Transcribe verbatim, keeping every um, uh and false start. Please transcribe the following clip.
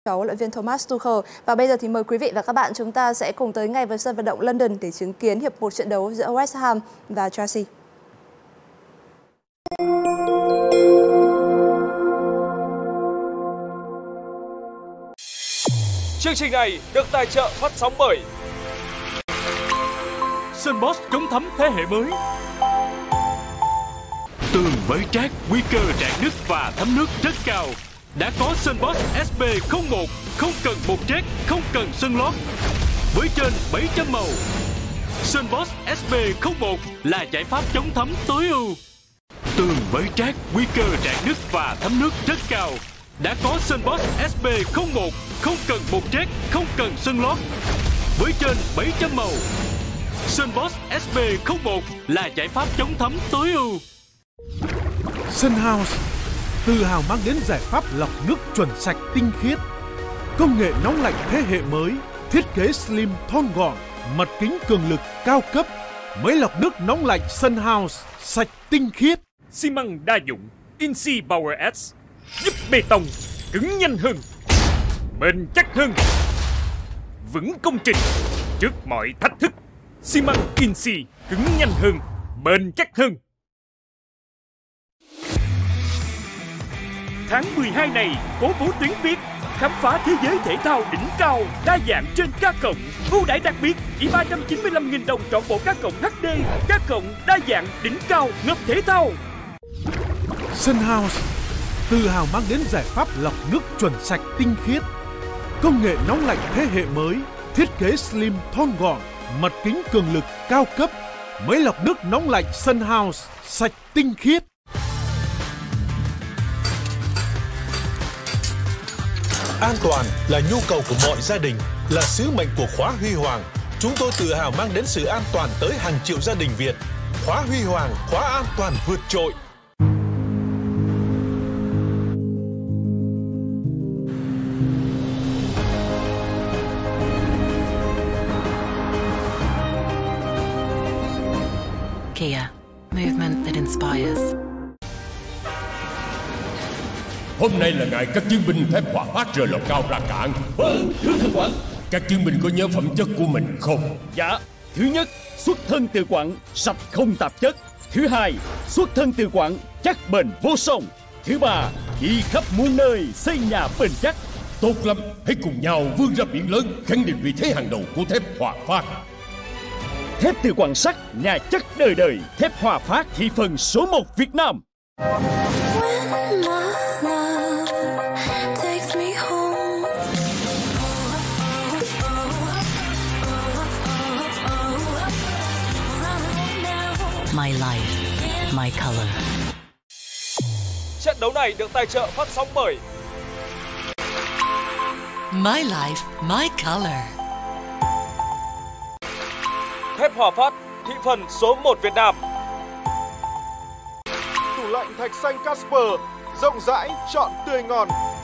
huấn luyện viên Thomas Tuchel. Và bây giờ thì mời quý vị và các bạn chúng ta sẽ cùng tới ngay với sân vận động London để chứng kiến hiệp một trận đấu giữa West Ham và Chelsea. Chương trình này được tài trợ phát sóng bởi Sunbox chống thấm thế hệ mới. Tường với trát, nguy cơ rạn nứt và thấm nước rất cao. Đã có Sunbox ét bê không một, không cần bột trét, không cần sơn lót. Với trên bảy trăm màu, Sunbox ét bê không một là giải pháp chống thấm tối ưu. Tường với trát, nguy cơ rạn nứt và thấm nước rất cao. Đã có Sunbox ét bê không một, không cần bột trét, không cần sơn lót. Với trên bảy trăm màu, Sunbox ét bê không một là giải pháp chống thấm tối ưu. Sunhouse tự hào mang đến giải pháp lọc nước chuẩn sạch tinh khiết. Công nghệ nóng lạnh thế hệ mới, thiết kế slim thon gọn, mặt kính cường lực cao cấp. Máy lọc nước nóng lạnh Sunhouse sạch tinh khiết. Xi măng đa dụng Insi Power S giúp bê tông cứng nhanh hơn, bền chắc hơn, vững công trình trước mọi thách thức. Xi măng Insi cứng nhanh hơn, bền chắc hơn. Tháng mười hai này, cố vũ tuyến Việt khám phá thế giới thể thao đỉnh cao đa dạng trên K cộng. Ưu đãi đặc biệt chỉ ba trăm chín mươi lăm nghìn đồng trọn bộ K cộng hát đê. K cộng đa dạng đỉnh cao ngập thể thao. Sunhouse tự hào mang đến giải pháp lọc nước chuẩn sạch tinh khiết. Công nghệ nóng lạnh thế hệ mới, thiết kế slim thon gọn, mặt kính cường lực cao cấp. Máy lọc nước nóng lạnh Sunhouse sạch tinh khiết. An toàn là nhu cầu của mọi gia đình, là sứ mệnh của Khóa Huy Hoàng. Chúng tôi tự hào mang đến sự an toàn tới hàng triệu gia đình Việt. Khóa Huy Hoàng, khóa an toàn vượt trội. Kia, movement that inspires. Hôm nay là ngày các chiến binh thép Hòa Phát rời lò cao ra cảng. Vâng, thưa thượng quản. Các chiến binh có nhớ phẩm chất của mình không? Dạ. Thứ nhất, xuất thân từ quặng, sạch không tạp chất. Thứ hai, xuất thân từ quặng, chắc bền vô song. Thứ ba, đi khắp muôn nơi, xây nhà bền chắc. Tốt lắm, hãy cùng nhau vươn ra biển lớn, khẳng định vị thế hàng đầu của thép Hòa Phát. Thép từ quặng sắt, nhà chắc đời đời. Thép Hòa Phát, thị phần số một Việt Nam. My life, my color. Trận đấu này được tài trợ phát sóng bởi My life, my color. Thép Hòa Phát, thị phần số một Việt Nam. Tủ lạnh thạch xanh Casper, rộng rãi, chọn tươi ngon.